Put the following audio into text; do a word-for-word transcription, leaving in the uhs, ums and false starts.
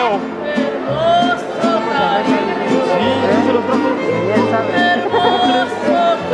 video. Hermoso cariño. Sí, eso se lo trajo. Hermoso